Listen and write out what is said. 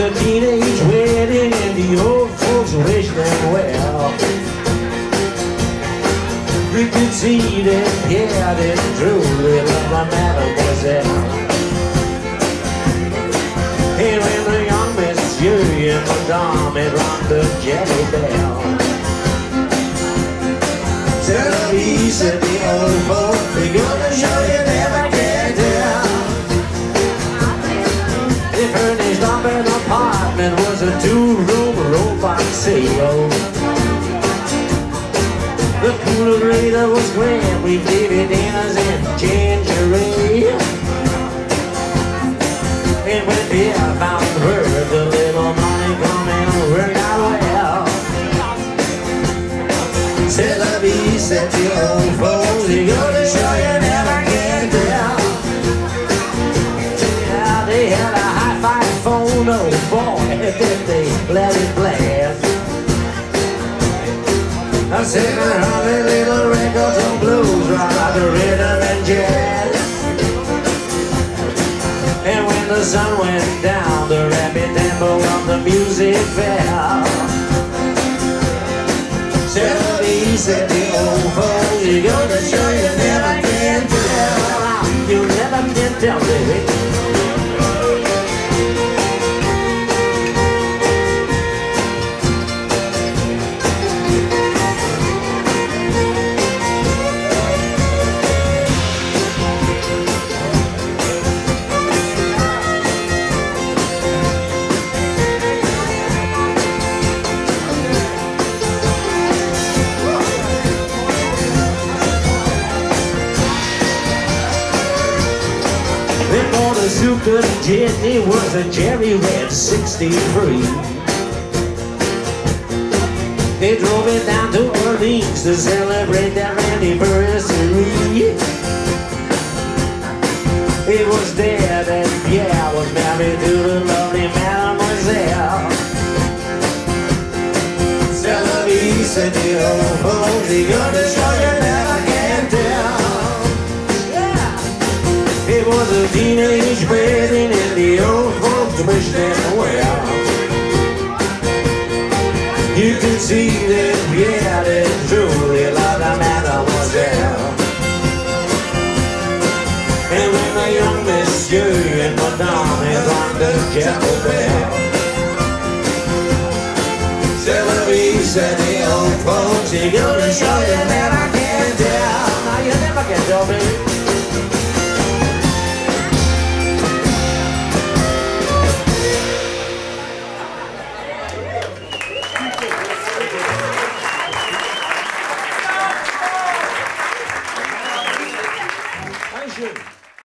a teenage wedding and the old folks wished them well. You could see them, yeah, they truly love the mademoiselle. And when the young monsieur and Madame had rung the jelly bell, Tel Aviv, said the old folks, we're gonna show you never can tell. They furnished up an apartment, was a two-room robot sale. The coolerator was grand, we gave it dinners and gingery. And when Pierre found her, the little money coming worked out well. Tel Aviv, said the old folks, we're gonna show you never can tell. Yeah, they had a hi-fi phone, oh boy, did they let it blast. A 700 little records on blues, rock, rhythm and jazz. And when the sun went down, the rapid tempo of the music fell. Tel Aviv, said the old folks, you're gonna show you never can tell. You never can tell, baby. Zucker Jitney was a Jerry Red 63. They drove it down to Orleans to celebrate their anniversary. It was there that Pierre was married to the lovely mademoiselle. Tel Aviv, said the old folks, you're gonna show you never can tell. It was a teenage wedding and the old folks wished them well. You could see them, yeah, they truly loved the mademoiselle. And when the young monsieur and Madame had rung the chapel bell, Tel Aviv, said the old folks, you're gonna show you never can tell. Now you never can tell, baby.